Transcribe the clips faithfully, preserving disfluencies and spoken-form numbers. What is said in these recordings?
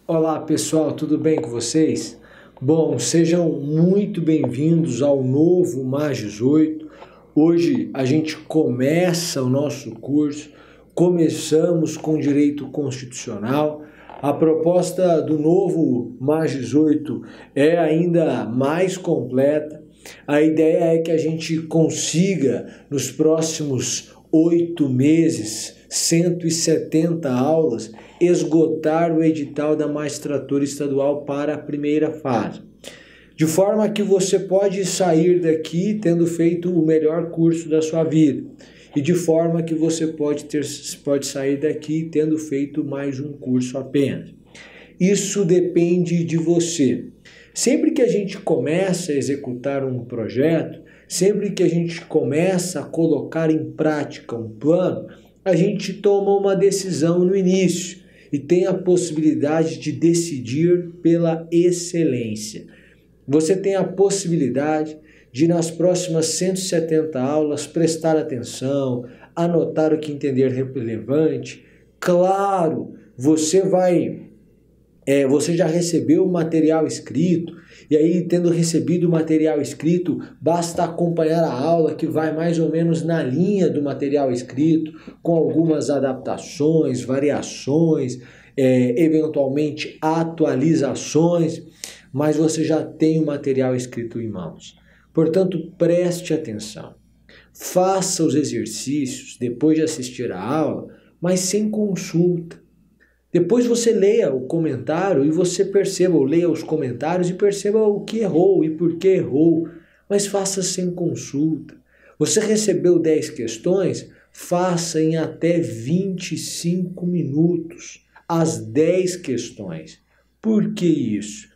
Olá pessoal, tudo bem com vocês? Bom, sejam muito bem-vindos ao novo Mais dezoito. Hoje a gente começa o nosso curso, começamos com Direito Constitucional. A proposta do novo Mais dezoito é ainda mais completa. A ideia é que a gente consiga, nos próximos oito meses, cento e setenta aulas, esgotar o edital da magistratura estadual para a primeira fase. De forma que você pode sair daqui tendo feito o melhor curso da sua vida. E de forma que você pode, ter, pode sair daqui tendo feito mais um curso apenas. Isso depende de você. Sempre que a gente começa a executar um projeto, sempre que a gente começa a colocar em prática um plano, a gente toma uma decisão no início e tem a possibilidade de decidir pela excelência. Você tem a possibilidade de, nas próximas cento e setenta aulas, prestar atenção, anotar o que entender relevante. Claro, você vai... É, você já recebeu o material escrito, e aí, tendo recebido o material escrito, basta acompanhar a aula que vai mais ou menos na linha do material escrito, com algumas adaptações, variações, é, eventualmente atualizações, mas você já tem o material escrito em mãos. Portanto, preste atenção. Faça os exercícios depois de assistir a aula, mas sem consulta. Depois você leia o comentário e você perceba, ou leia os comentários e perceba o que errou e por que errou, mas faça sem consulta. Você recebeu dez questões? Faça em até vinte e cinco minutos as dez questões. Por que isso?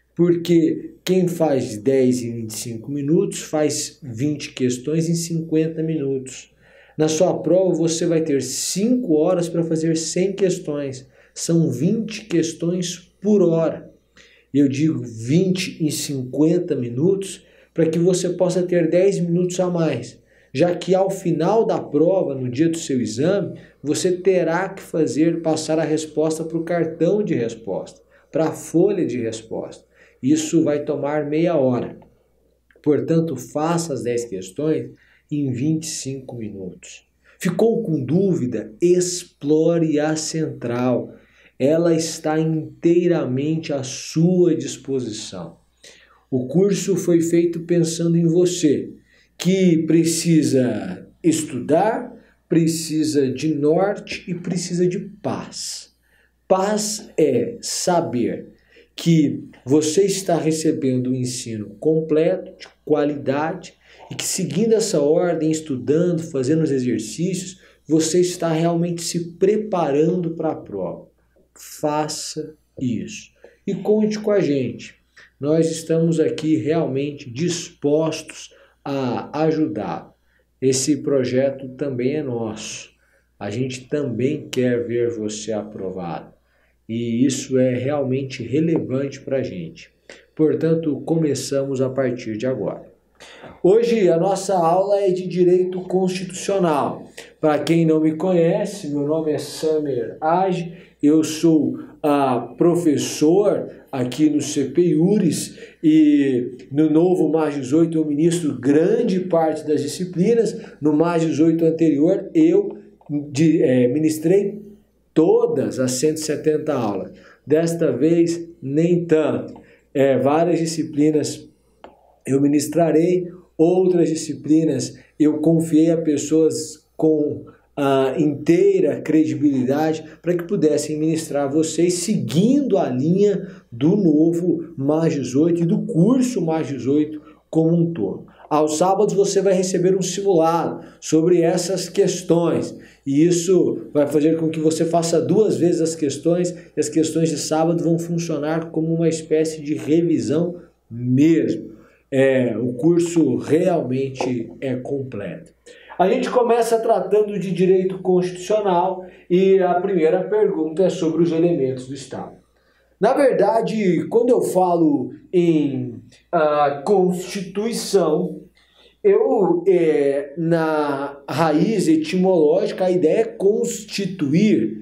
Porque quem faz dez em vinte e cinco minutos faz vinte questões em cinquenta minutos. Na sua prova você vai ter cinco horas para fazer cem questões. São vinte questões por hora. Eu digo vinte em cinquenta minutos para que você possa ter dez minutos a mais, já que ao final da prova, no dia do seu exame, você terá que fazer passar a resposta para o cartão de resposta, para a folha de resposta. Isso vai tomar meia hora. Portanto, faça as dez questões em vinte e cinco minutos. Ficou com dúvida? Explore a central. Ela está inteiramente à sua disposição. O curso foi feito pensando em você, que precisa estudar, precisa de norte e precisa de paz. Paz é saber que você está recebendo um ensino completo, de qualidade, e que seguindo essa ordem, estudando, fazendo os exercícios, você está realmente se preparando para a prova. Faça isso. E conte com a gente. Nós estamos aqui realmente dispostos a ajudar. Esse projeto também é nosso. A gente também quer ver você aprovado. E isso é realmente relevante para a gente. Portanto, começamos a partir de agora. Hoje a nossa aula é de Direito Constitucional. Para quem não me conhece, meu nome é Samer Age, eu sou ah, professor aqui no C P Iures e no novo Mais dezoito eu ministro grande parte das disciplinas. No Mais dezoito anterior eu de, é, ministrei todas as cento e setenta aulas. Desta vez, nem tanto. É, várias disciplinas eu ministrarei, outras disciplinas eu confiei a pessoas com a inteira credibilidade para que pudessem ministrar a vocês seguindo a linha do novo Mais dezoito e do curso Mais dezoito como um todo. Aos sábados você vai receber um simulado sobre essas questões e isso vai fazer com que você faça duas vezes as questões e as questões de sábado vão funcionar como uma espécie de revisão mesmo. É, o curso realmente é completo. A gente começa tratando de direito constitucional e a primeira pergunta é sobre os elementos do Estado. Na verdade, quando eu falo em uh, Constituição, eu, é, na raiz etimológica, a ideia é constituir.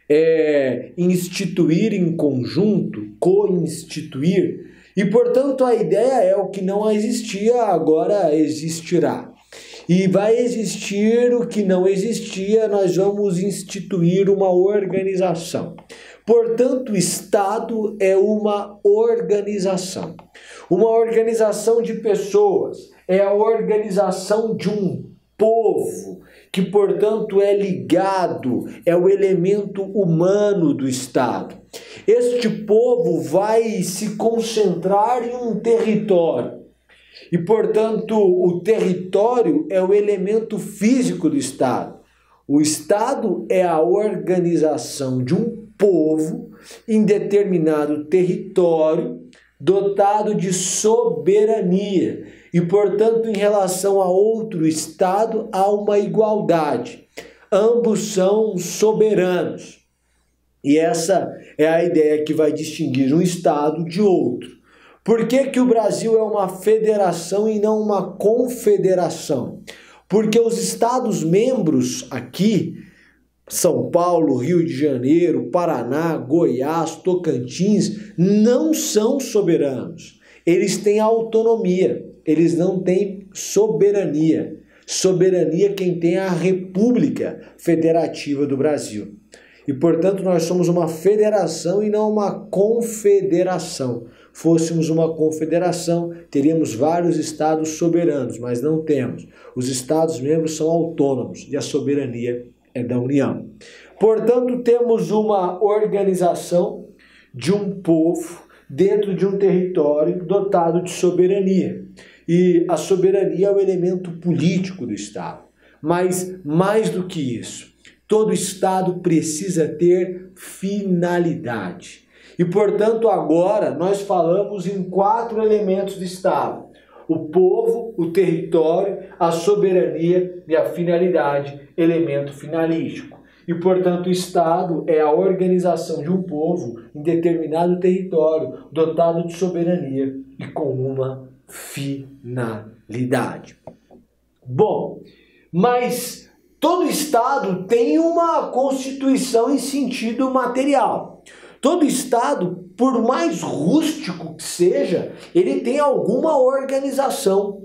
é, instituir em conjunto, co-instituir, e portanto a ideia é o que não existia agora existirá. E vai existir o que não existia, nós vamos instituir uma organização. Portanto, o Estado é uma organização. Uma organização de pessoas, é a organização de um povo, que, portanto, é ligado, é o elemento humano do Estado. Este povo vai se concentrar em um território. E, portanto, o território é o elemento físico do Estado. O Estado é a organização de um povo em determinado território dotado de soberania. E, portanto, em relação a outro Estado, há uma igualdade. Ambos são soberanos. E essa é a ideia que vai distinguir um Estado de outro. Por que que o Brasil é uma federação e não uma confederação? Porque os Estados-membros aqui, São Paulo, Rio de Janeiro, Paraná, Goiás, Tocantins, não são soberanos. Eles têm autonomia, eles não têm soberania. Soberania quem tem é a República Federativa do Brasil. E, portanto, nós somos uma federação e não uma confederação. Fôssemos uma confederação, teríamos vários estados soberanos, mas não temos. Os estados-membros são autônomos e a soberania é da União. Portanto, temos uma organização de um povo dentro de um território dotado de soberania. E a soberania é o elemento político do Estado. Mas, mais do que isso, todo Estado precisa ter finalidade. E, portanto, agora nós falamos em quatro elementos do Estado: o povo, o território, a soberania e a finalidade, elemento finalístico. E, portanto, o Estado é a organização de um povo em determinado território, dotado de soberania e com uma finalidade. Bom, mas todo Estado tem uma constituição em sentido material. Todo Estado, por mais rústico que seja, ele tem alguma organização.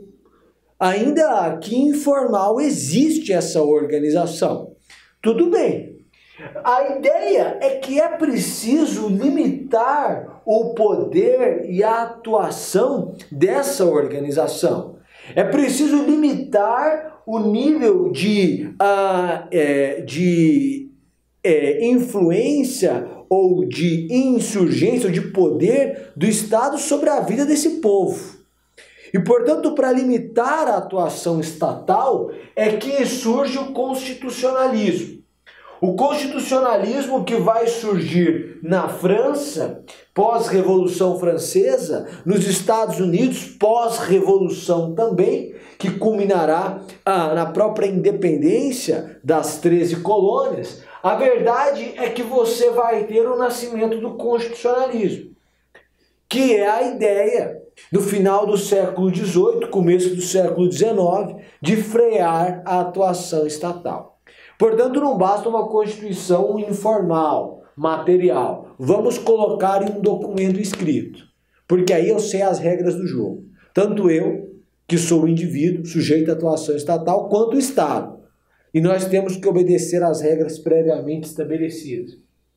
Ainda que informal, existe essa organização. Tudo bem. A ideia é que é preciso limitar o poder e a atuação dessa organização. É preciso limitar o nível de, uh, é, de é, influência ou de insurgência, ou de poder do Estado sobre a vida desse povo. E, portanto, para limitar a atuação estatal é que surge o constitucionalismo. O constitucionalismo que vai surgir na França, pós-Revolução Francesa, nos Estados Unidos, pós-Revolução também, que culminará ah, na própria independência das treze colônias. A verdade é que você vai ter o nascimento do constitucionalismo, que é a ideia, no final do século dezoito, começo do século dezenove, de frear a atuação estatal. Portanto, não basta uma constituição informal, material. Vamos colocar em um documento escrito, porque aí eu sei as regras do jogo. Tanto eu, que sou o indivíduo sujeito à atuação estatal, quanto o Estado. E nós temos que obedecer às regras previamente estabelecidas.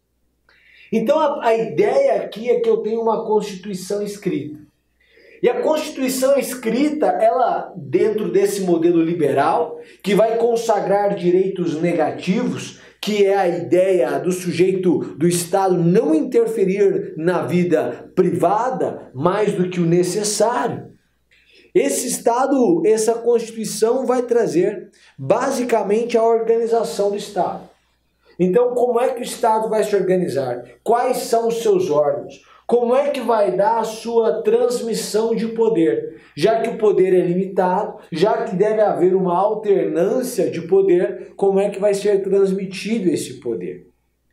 Então a, a ideia aqui é que eu tenho uma Constituição escrita. E a Constituição escrita, ela, dentro desse modelo liberal, que vai consagrar direitos negativos, que é a ideia do sujeito, do Estado, não interferir na vida privada mais do que o necessário. Esse Estado, essa Constituição vai trazer basicamente a organização do Estado. Então, como é que o Estado vai se organizar? Quais são os seus órgãos? Como é que vai dar a sua transmissão de poder? Já que o poder é limitado, já que deve haver uma alternância de poder, como é que vai ser transmitido esse poder?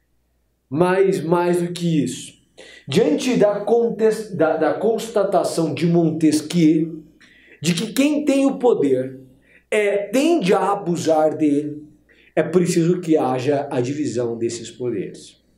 Mas, mais do que isso, diante da, contest... da, da constatação de Montesquieu, de que quem tem o poder é, tende a abusar dele, é preciso que haja a divisão desses poderes.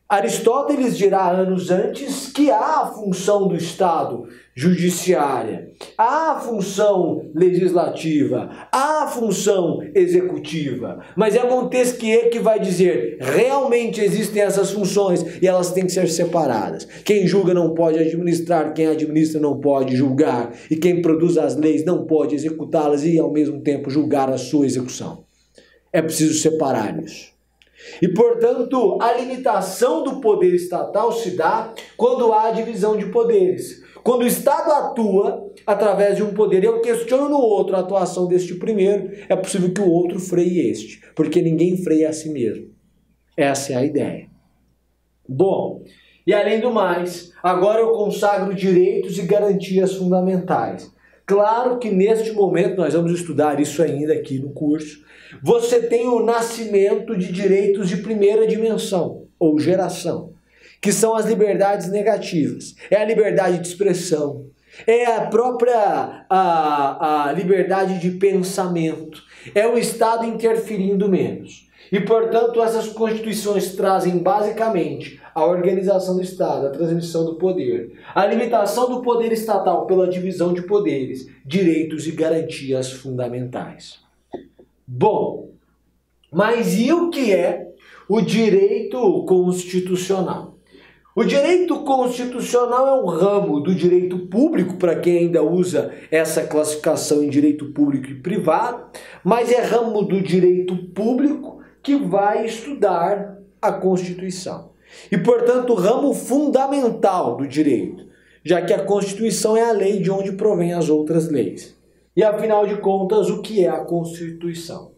Aristóteles dirá anos antes que há a função do Estado judiciária, há a função legislativa, há a função executiva, mas é Montesquieu que vai dizer, realmente existem essas funções e elas têm que ser separadas. Quem julga não pode administrar, quem administra não pode julgar, e quem produz as leis não pode executá-las e ao mesmo tempo julgar a sua execução. É preciso separar isso. E, portanto, a limitação do poder estatal se dá quando há divisão de poderes. Quando o Estado atua através de um poder e eu questiono no outro a atuação deste primeiro, é possível que o outro freie este, porque ninguém freia a si mesmo. Essa é a ideia. Bom, e além do mais, agora eu consagro direitos e garantias fundamentais. Claro que neste momento, nós vamos estudar isso ainda aqui no curso, você tem o nascimento de direitos de primeira dimensão, ou geração, que são as liberdades negativas. É a liberdade de expressão, é a própria a, a liberdade de pensamento, é o Estado interferindo menos. E, portanto, essas constituições trazem basicamente a organização do Estado, a transmissão do poder, a limitação do poder estatal pela divisão de poderes, direitos e garantias fundamentais. Bom, mas e o que é o direito constitucional? O direito constitucional é um ramo do direito público, para quem ainda usa essa classificação em direito público e privado, mas é ramo do direito público que vai estudar a Constituição. E, portanto, ramo fundamental do direito, já que a Constituição é a lei de onde provém as outras leis. E, afinal de contas, o que é a Constituição?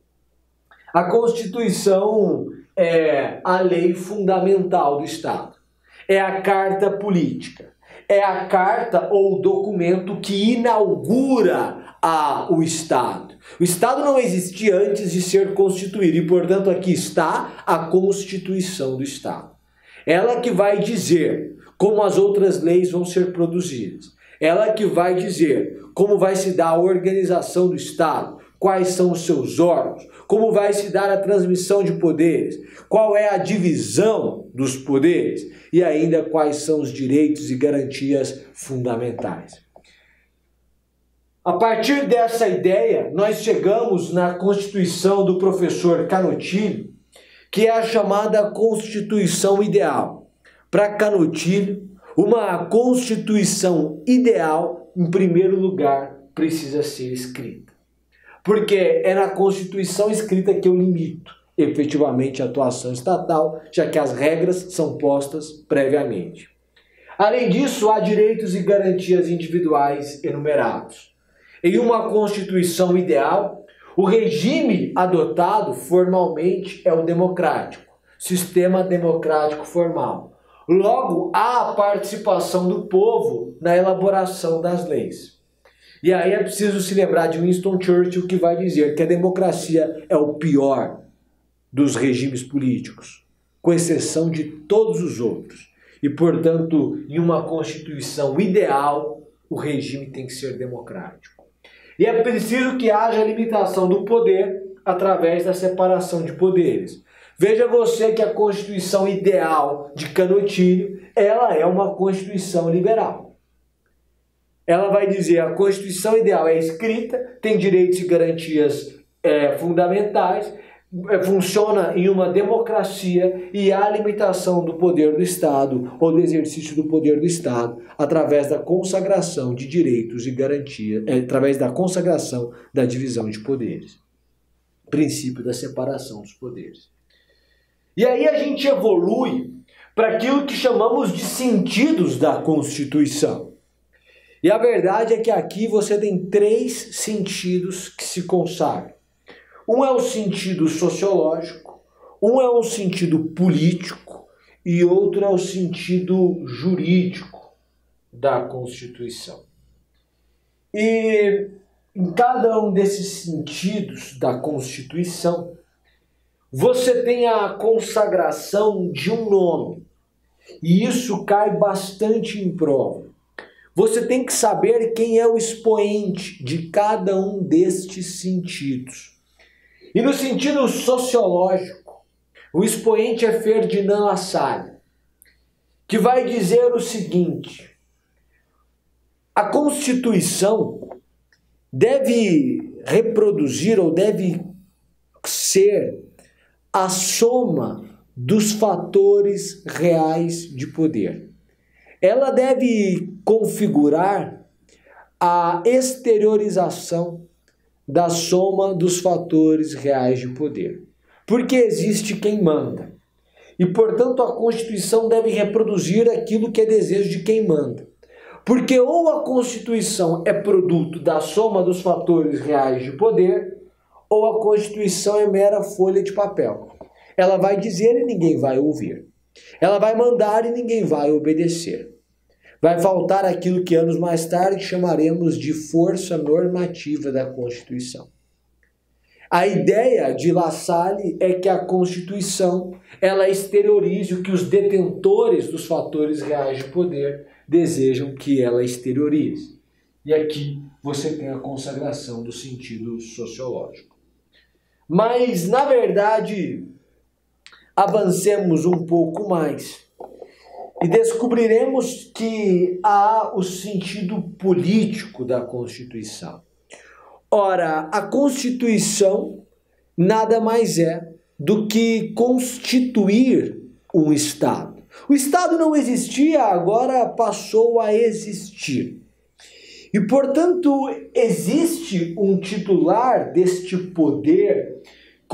A Constituição é a lei fundamental do Estado. É a carta política. É a carta ou documento que inaugura a, o Estado. O Estado não existia antes de ser constituído e, portanto, aqui está a Constituição do Estado. Ela que vai dizer como as outras leis vão ser produzidas. Ela que vai dizer como vai se dar a organização do Estado, quais são os seus órgãos, como vai se dar a transmissão de poderes, qual é a divisão dos poderes e ainda quais são os direitos e garantias fundamentais. A partir dessa ideia, nós chegamos na Constituição do professor Canutilho, que é a chamada Constituição Ideal. Para Canutilho, uma Constituição ideal, em primeiro lugar, precisa ser escrita. Porque é na Constituição escrita que eu limito efetivamente a atuação estatal, já que as regras são postas previamente. Além disso, há direitos e garantias individuais enumerados. Em uma Constituição ideal, o regime adotado formalmente é o democrático, sistema democrático formal. Logo, há a participação do povo na elaboração das leis. E aí é preciso se lembrar de Winston Churchill, que vai dizer que a democracia é o pior dos regimes políticos, com exceção de todos os outros. E, portanto, em uma Constituição ideal, o regime tem que ser democrático. E é preciso que haja limitação do poder através da separação de poderes. Veja você que a Constituição ideal de Canutilho, ela é uma Constituição liberal. Ela vai dizer a Constituição ideal é escrita, tem direitos e garantias é, fundamentais, é, funciona em uma democracia e há limitação do poder do Estado ou do exercício do poder do Estado através da consagração de direitos e garantias, é, através da consagração da divisão de poderes. Princípio da separação dos poderes. E aí a gente evolui para aquilo que chamamos de sentidos da Constituição. E a verdade é que aqui você tem três sentidos que se consagram. Um é o sentido sociológico, um é o sentido político e outro é o sentido jurídico da Constituição. E em cada um desses sentidos da Constituição, você tem a consagração de um nome, e isso cai bastante em prova. Você tem que saber quem é o expoente de cada um destes sentidos. E no sentido sociológico, O expoente é Ferdinand Lassalle, que vai dizer o seguinte: a Constituição deve reproduzir ou deve ser a soma dos fatores reais de poder. Ela deve configurar a exteriorização da soma dos fatores reais de poder. Porque existe quem manda. E, portanto, a Constituição deve reproduzir aquilo que é desejo de quem manda. Porque ou a Constituição é produto da soma dos fatores reais de poder, ou a Constituição é mera folha de papel. Ela vai dizer e ninguém vai ouvir. Ela vai mandar e ninguém vai obedecer. Vai faltar aquilo que anos mais tarde chamaremos de força normativa da Constituição. A ideia de Lassalle é que a Constituição ela exteriorize o que os detentores dos fatores reais de poder desejam que ela exteriorize. E aqui você tem a consagração do sentido sociológico. Mas, na verdade, avancemos um pouco mais e descobriremos que há o sentido político da Constituição. Ora, a Constituição nada mais é do que constituir um Estado. O Estado não existia, agora passou a existir. E, portanto, existe um titular deste poder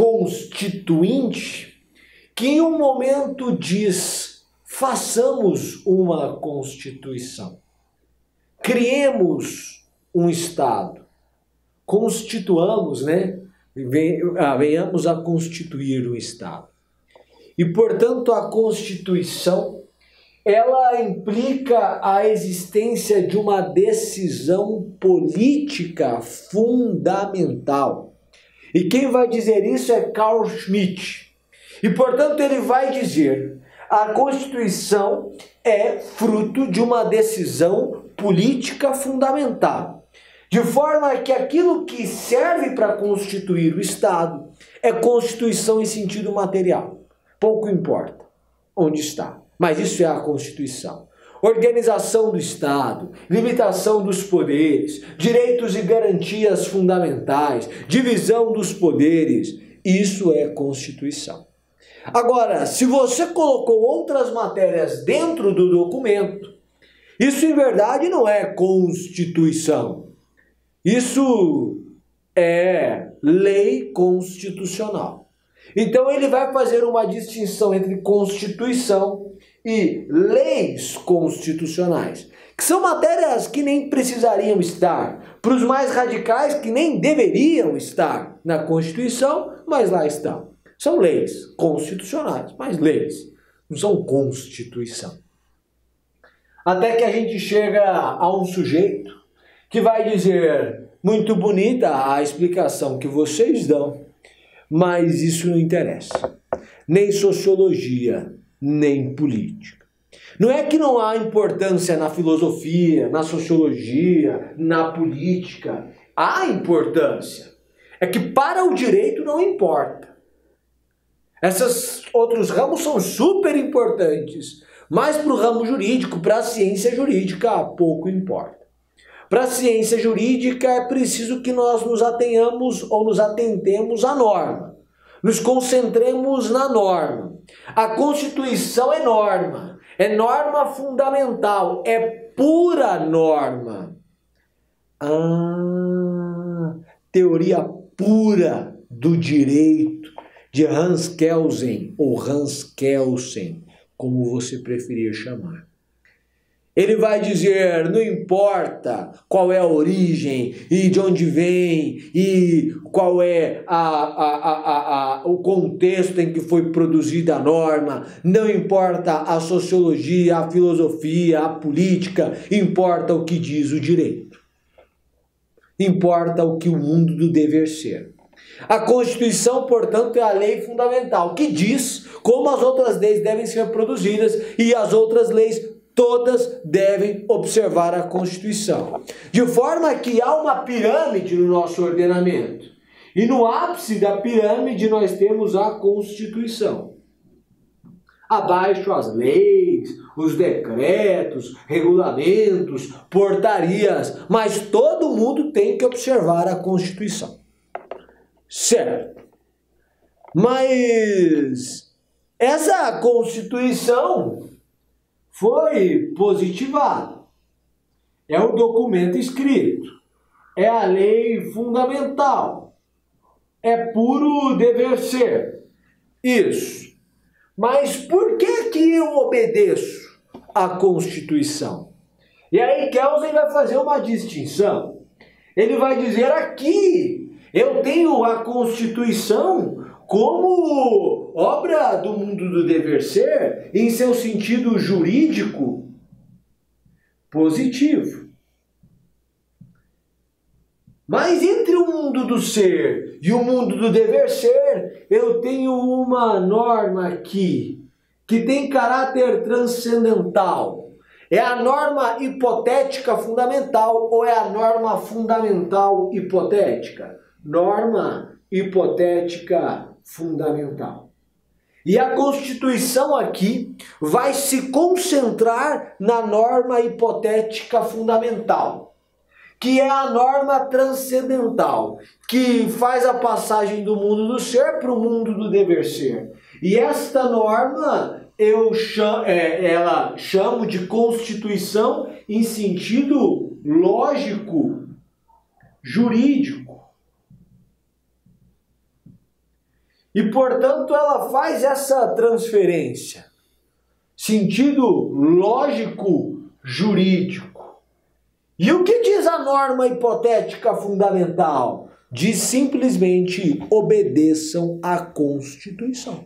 constituinte que em um momento diz: façamos uma Constituição, criemos um Estado, constituamos, né? Venhamos a constituir um Estado. E, portanto, a Constituição ela implica a existência de uma decisão política fundamental. E quem vai dizer isso é Carl Schmitt. E, portanto, ele vai dizer: a Constituição é fruto de uma decisão política fundamental. De forma que aquilo que serve para constituir o Estado é Constituição em sentido material. Pouco importa onde está. Mas isso é a Constituição. Organização do Estado, limitação dos poderes, direitos e garantias fundamentais, divisão dos poderes, isso é Constituição. Agora, se você colocou outras matérias dentro do documento, isso em verdade não é Constituição. Isso é lei constitucional. Então ele vai fazer uma distinção entre Constituição e leis constitucionais, que são matérias que nem precisariam estar, para os mais radicais que nem deveriam estar na Constituição, mas lá estão. São leis constitucionais, mas leis, não são Constituição. Até que a gente chega a um sujeito que vai dizer: muito bonita a explicação que vocês dão, mas isso não interessa. Nem sociologia, nem política. Não é que não há importância na filosofia, na sociologia, na política. Há importância. É que para o direito não importa. Esses outros ramos são super importantes, mas para o ramo jurídico, para a ciência jurídica, pouco importa. Para a ciência jurídica é preciso que nós nos atenhamos ou nos atentemos à norma. Nos concentremos na norma. A Constituição é norma. É norma fundamental. É pura norma. Ah, teoria pura do direito de Hans Kelsen ou Hans Kelsen, como você preferir chamar. Ele vai dizer: não importa qual é a origem e de onde vem e qual é a, a, a, a, o contexto em que foi produzida a norma, não importa a sociologia, a filosofia, a política, importa o que diz o direito. Importa o que o mundo do dever ser. A Constituição, portanto, é a lei fundamental, que diz como as outras leis devem ser produzidas e as outras leis todas devem observar a Constituição. De forma que há uma pirâmide no nosso ordenamento. E no ápice da pirâmide nós temos a Constituição. Abaixo as leis, os decretos, regulamentos, portarias, mas todo mundo tem que observar a Constituição. Certo. Mas essa Constituição foi positivada. É o documento escrito. É a lei fundamental. É puro dever ser. Isso. Mas por que que eu obedeço à Constituição? E aí Kelsen vai fazer uma distinção. Ele vai dizer aqui, eu tenho a Constituição como obra do mundo do dever ser, em seu sentido jurídico positivo. Mas entre o mundo do ser e o mundo do dever ser, eu tenho uma norma aqui, que tem caráter transcendental. É a norma hipotética fundamental ou é a norma fundamental hipotética? Norma hipotética fundamental. E a Constituição aqui vai se concentrar na norma hipotética fundamental, que é a norma transcendental, que faz a passagem do mundo do ser para o mundo do dever ser. E esta norma eu chamo, é, ela chamo de Constituição em sentido lógico, jurídico. E, portanto, ela faz essa transferência, sentido lógico, jurídico. E o que diz a norma hipotética fundamental? Diz simplesmente obedeçam à Constituição.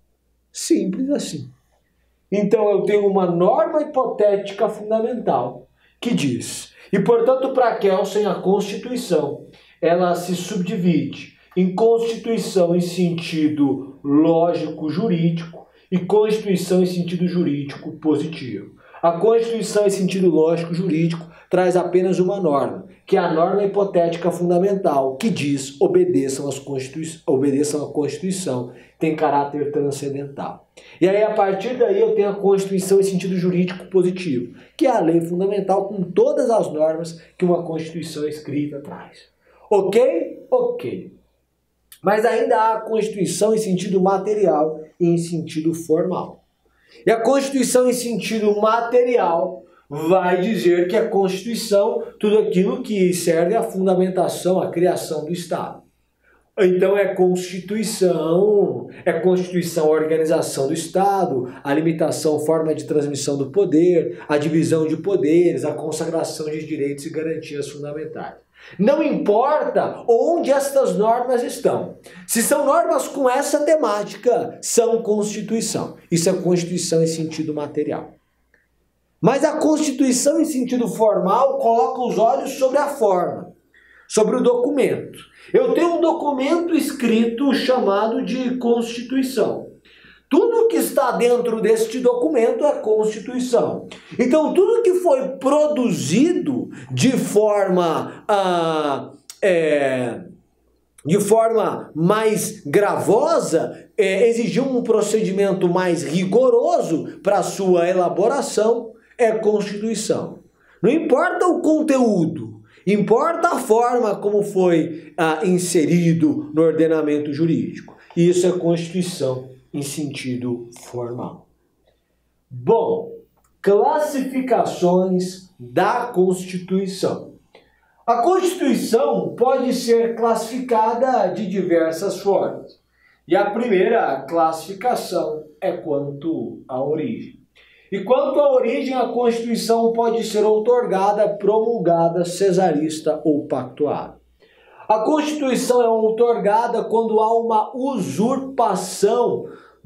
Simples assim. Então eu tenho uma norma hipotética fundamental que diz, e portanto para Kelsen a Constituição, ela se subdivide em Constituição em sentido lógico jurídico e Constituição em sentido jurídico positivo. A Constituição em sentido lógico jurídico traz apenas uma norma, que é a norma hipotética fundamental, que diz obedeçam, às Constitui- obedeçam à Constituição, tem caráter transcendental. E aí, a partir daí, eu tenho a Constituição em sentido jurídico positivo, que é a lei fundamental com todas as normas que uma Constituição escrita traz. Ok? Ok. Mas ainda há a Constituição em sentido material e em sentido formal. E a Constituição em sentido material vai dizer que a Constituição, tudo aquilo que serve à fundamentação, à criação do Estado. Então é Constituição, é Constituição a organização do Estado, a limitação, forma de transmissão do poder, a divisão de poderes, a consagração de direitos e garantias fundamentais. Não importa onde estas normas estão. Se são normas com essa temática, são Constituição. Isso é Constituição em sentido material. Mas a Constituição em sentido formal coloca os olhos sobre a forma, sobre o documento. Eu tenho um documento escrito chamado de Constituição. Tudo que está dentro deste documento é Constituição. Então, tudo que foi produzido de forma, ah, é, de forma mais gravosa, é, exigiu um procedimento mais rigoroso para sua elaboração, é Constituição. Não importa o conteúdo, importa a forma como foi ah, inserido no ordenamento jurídico. Isso é Constituição em sentido formal. Bom, classificações da Constituição. A Constituição pode ser classificada de diversas formas. E a primeira classificação é quanto à origem. E quanto à origem, a Constituição pode ser outorgada, promulgada, cesarista ou pactuada. A Constituição é outorgada quando há uma usurpação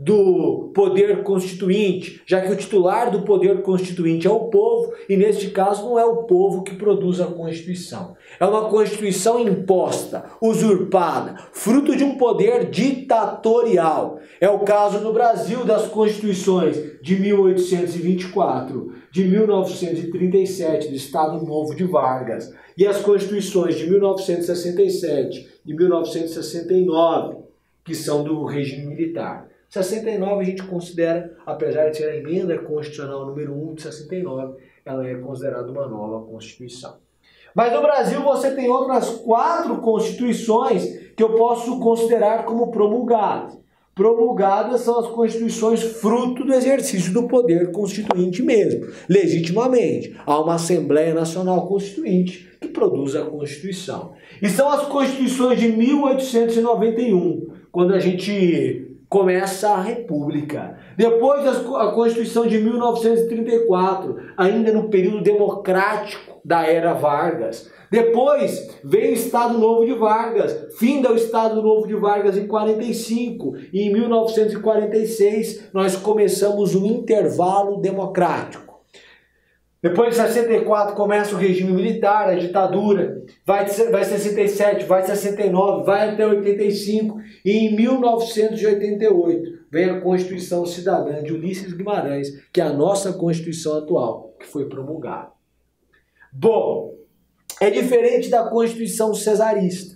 do poder constituinte, já que o titular do poder constituinte é o povo, e neste caso não é o povo que produz a Constituição. É uma Constituição imposta, usurpada, fruto de um poder ditatorial. É o caso no Brasil das Constituições de mil oitocentos e vinte e quatro, de mil novecentos e trinta e sete, do Estado Novo de Vargas, e as Constituições de mil novecentos e sessenta e sete e mil novecentos e sessenta e nove, que são do regime militar. sessenta e nove a gente considera, apesar de ser a emenda constitucional número um de sessenta e nove, ela é considerada uma nova Constituição. Mas no Brasil você tem outras quatro constituições que eu posso considerar como promulgadas. Promulgadas são as constituições fruto do exercício do poder constituinte mesmo, legitimamente. Há uma Assembleia Nacional Constituinte que produz a Constituição. E são as constituições de mil oitocentos e noventa e um, quando a gente começa a República. Depois a Constituição de mil novecentos e trinta e quatro, ainda no período democrático da era Vargas. Depois veio o Estado Novo de Vargas, finda o Estado Novo de Vargas em quarenta e cinco, e em mil novecentos e quarenta e seis nós começamos o intervalo democrático. Depois de sessenta e quatro começa o regime militar, a ditadura, vai de sessenta e sete, vai de sessenta e nove, vai até oitenta e cinco, e em mil novecentos e oitenta e oito vem a Constituição Cidadã de Ulisses Guimarães, que é a nossa Constituição atual, que foi promulgada. Bom, é diferente da Constituição cesarista.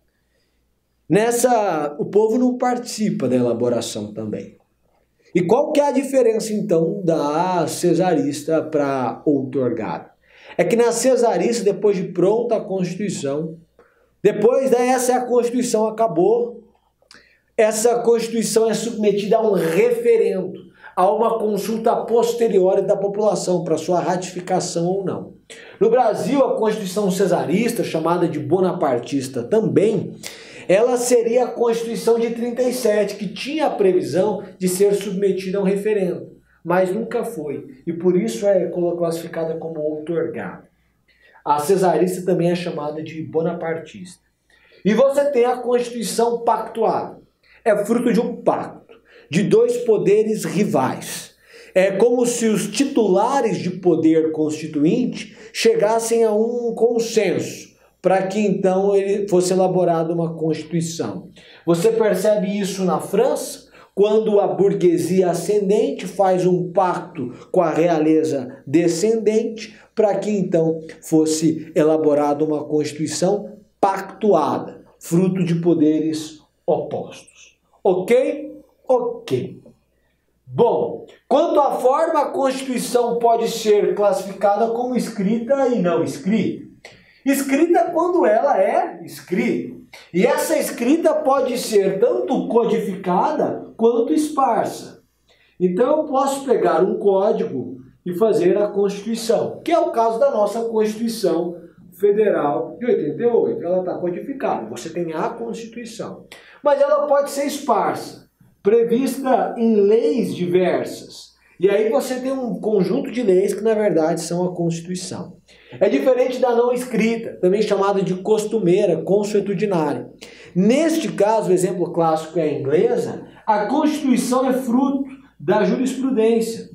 Nessa, o povo não participa da elaboração também. E qual que é a diferença, então, da cesarista para outorgada? É que na cesarista, depois de pronta a Constituição, depois dessa a Constituição acabou, essa Constituição é submetida a um referendo, a uma consulta posterior da população para sua ratificação ou não. No Brasil, a Constituição cesarista, chamada de bonapartista também, ela seria a Constituição de trinta e sete, que tinha a previsão de ser submetida a um referendo, mas nunca foi, e por isso é classificada como outorgada. A cesarista também é chamada de bonapartista. E você tem a Constituição pactuada. É fruto de um pacto, de dois poderes rivais. É como se os titulares de poder constituinte chegassem a um consenso, para que então ele fosse elaborada uma Constituição. Você percebe isso na França, quando a burguesia ascendente faz um pacto com a realeza descendente, para que então fosse elaborada uma Constituição pactuada, fruto de poderes opostos. Ok? Ok. Bom, quanto à forma, a Constituição pode ser classificada como escrita e não escrita. Escrita quando ela é escrita. E essa escrita pode ser tanto codificada quanto esparsa. Então eu posso pegar um código e fazer a Constituição, que é o caso da nossa Constituição Federal de oitenta e oito. Ela está codificada, você tem a Constituição. Mas ela pode ser esparsa, prevista em leis diversas. E aí você tem um conjunto de leis que, na verdade, são a Constituição. É diferente da não escrita, também chamada de costumeira, consuetudinária. Neste caso, o exemplo clássico é a inglesa, a Constituição é fruto da jurisprudência.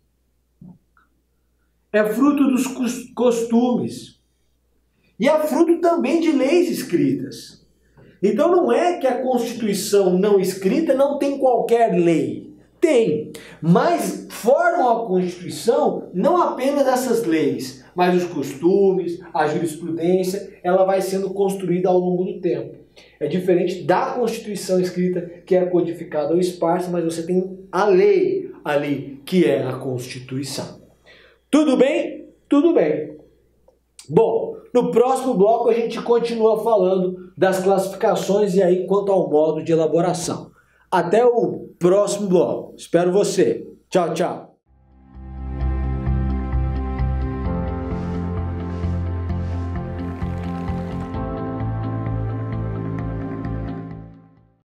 É fruto dos costumes. E é fruto também de leis escritas. Então não é que a Constituição não escrita não tem qualquer lei. Tem, mas formam a Constituição não apenas essas leis, mas os costumes, a jurisprudência, ela vai sendo construída ao longo do tempo. É diferente da Constituição escrita, que é codificada ou esparsa, mas você tem a lei ali, que é a Constituição. Tudo bem? Tudo bem. Bom, no próximo bloco a gente continua falando das classificações e aí quanto ao modo de elaboração. Até o próximo bloco. Espero você. Tchau, tchau.